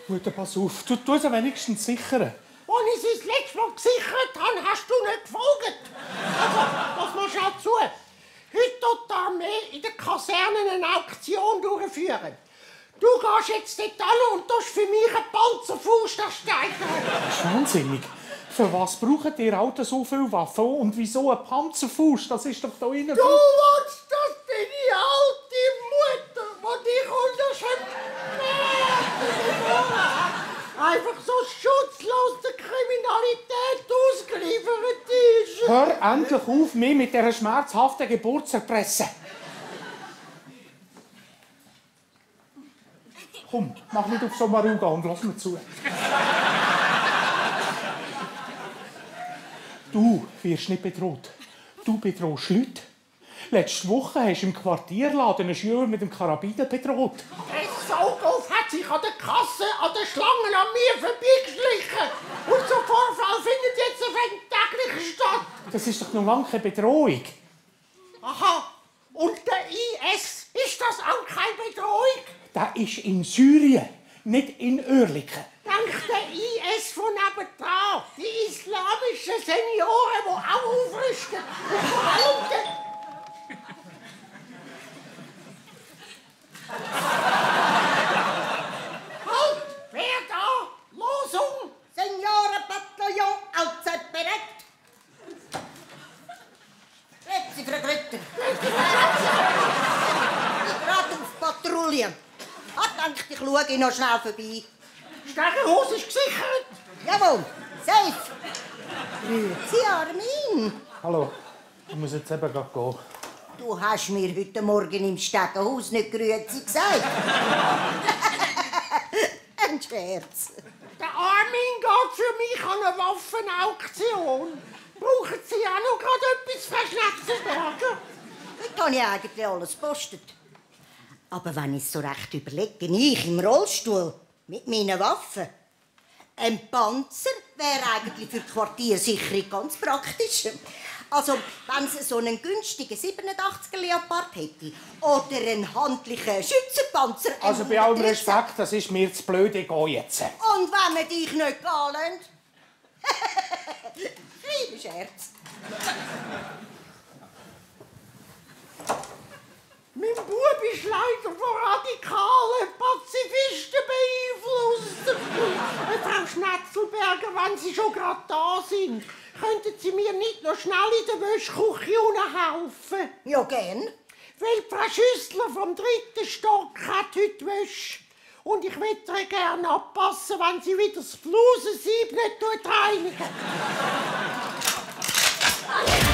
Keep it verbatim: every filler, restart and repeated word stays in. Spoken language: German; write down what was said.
Mutter, pass auf. Du tust wenigstens sichern. Als ich sie das letzte Mal gesichert habe, hast du nicht gefolgt. Also, lass mal schnell zu. Heute tut die Armee in der Kaserne eine Auktion durchführen. Du gehst jetzt dort hin und tust für mich einen Panzerfaust ersteigern. Das ist wahnsinnig. Für was brauchen ihr Alten so viele Waffen? Und wieso ein Panzerfaust? Das ist doch da innen... Du willst, dass deine alte Mutter, die dich unterschämt, einfach so schutzlos der Kriminalität ausgeliefert ist. Hör endlich auf, mich mit dieser schmerzhaften Geburt zu erpressen. Komm, mach nicht auf so Maruga und lass mir zu. Du wirst nicht bedroht. Du bedrohst Leute. Letzte Woche hast du im Quartierladen einen Schüler mit dem Karabiner bedroht. Der Saugauf hat sich an der Kasse, an der Schlange an mir vorbeigeschlichen. Und so Vorfall findet jetzt auf einem täglichen statt. Das ist doch noch lange keine Bedrohung. Aha. Und der I S, ist das auch keine Bedrohung? Der ist in Syrien, nicht in Oerlikon. Dank der I S von nebenan. Die islamischen Senioren, die auch aufrüsten. Und vor allem der... Halt! Wer da? Losung! Seniorenbataillon, allzeit bereit. Plätze für den Ritter. Gerade auf Patrouille. Ich denke, ich schaue noch schnell vorbei. Stegenhaus ist gesichert. Jawohl, safe. Grüezi, Armin. Hallo, ich muss jetzt eben gleich gehen. Du hast mir heute Morgen im Stegenhaus nicht Grüezi gesagt. Ein Scherz. Der Armin geht für mich an eine Waffenauktion. Brauchen Sie auch noch gerade etwas für Schnetzelberger? Heute habe ich eigentlich alles gepostet. Aber wenn ich es so recht überlege, ich im Rollstuhl mit meinen Waffen. Ein Panzer wäre eigentlich für die Quartiersicherung ganz praktisch. Also, wenn es so einen günstigen siebenundachtziger Leopard hätte oder einen handlichen Schützenpanzer. Also bei allem Respekt, das ist mir zu blöd, ich gehe jetzt. Und wenn man dich nicht gehen lässt? Kleiner Scherz. Mein Bub ist leider von radikalen Pazifisten beeinflusst. Frau Schnetzelberger, wenn Sie schon gerade da sind, könnten Sie mir nicht noch schnell in der Wäschküche helfen? Ja, gern. Weil Frau Schüssler vom dritten Stock hat heute Wäsche. Und ich möchte ihr gerne abpassen, wenn sie wieder das Flusensieb nicht reinigen.